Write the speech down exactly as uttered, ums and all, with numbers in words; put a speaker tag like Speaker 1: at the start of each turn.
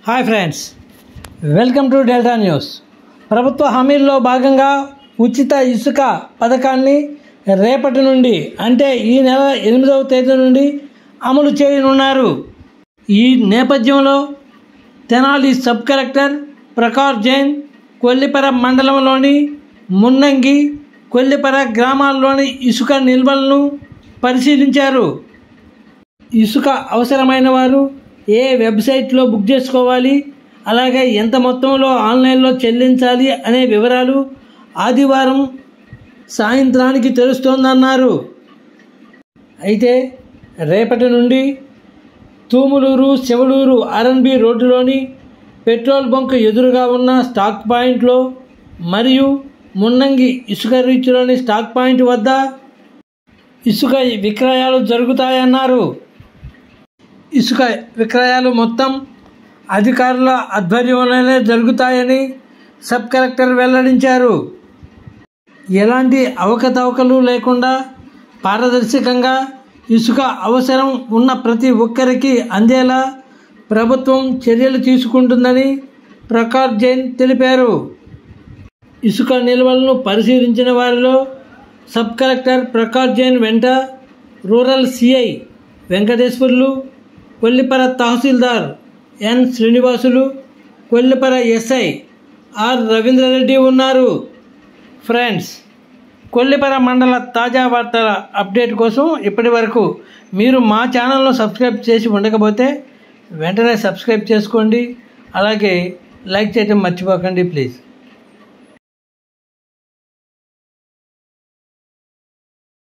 Speaker 1: Hi friends, welcome to Delta News. ప్రభుత్వ హామీల్లో భాగంగా ఉచిత ఇసుక పథకాన్ని రేపటి నుండి అంటే ఈ నెల ఎనిమిదవ తేదీ నుండి అమలు చేయనున్నారు. ఈ నేపథ్యంలో తెనాలి సబ్ కలెక్టర్ ప్రకాష్ జైన్ కొల్లిపర మండలంలోని మున్నంగి, కొల్లిపర గ్రామాల్లోని ఇసుక నిల్వలను పరిశీలించారు. ఇసుక అవసరమైన వారు ఏ వెబ్సైట్లో బుక్ చేసుకోవాలి, అలాగే ఎంత మొత్తంలో ఆన్లైన్లో చెల్లించాలి అనే వివరాలు ఆదివారం సాయంత్రానికి తెలుస్తోందన్నారు. అయితే రేపటి నుండి తూములూరు శివలూరు ఆర్ఎన్బి రోడ్డులోని పెట్రోల్ బంక్ ఎదురుగా ఉన్న స్టాక్ పాయింట్లో మరియు మున్నంగి ఇసుక రీచ్లోని స్టాక్ పాయింట్ వద్ద ఇసుక విక్రయాలు జరుగుతాయన్నారు. ఇసుక విక్రయాలు మొత్తం అధికారుల ఆధ్వర్యంలోనే జరుగుతాయని సబ్ కలెక్టర్ వెల్లడించారు. ఎలాంటి అవకతవకలు లేకుండా పారదర్శకంగా ఇసుక అవసరం ఉన్న ప్రతి ఒక్కరికి అందేలా ప్రభుత్వం చర్యలు తీసుకుంటుందని ప్రకాష్ జైన్ తెలిపారు. ఇసుక నిల్వలను పరిశీలించిన వారిలో సబ్ కలెక్టర్ ప్రకాష్ జైన్ వెంట rural CI Venkateswarlu, Kollipara tahsildar N Srinivasulu, Kollipara SI R Ravindra Reddy ఉన్నారు. ఫ్రెండ్స్, కొల్లిపర మండల తాజా వార్తల అప్డేట్ కోసం ఇప్పటి వరకు మీరు మా ఛానల్ను సబ్స్క్రైబ్ చేసి ఉండకపోతే వెంటనే సబ్స్క్రైబ్ చేసుకోండి. అలాగే లైక్ చేయడం మర్చిపోకండి ప్లీజ్.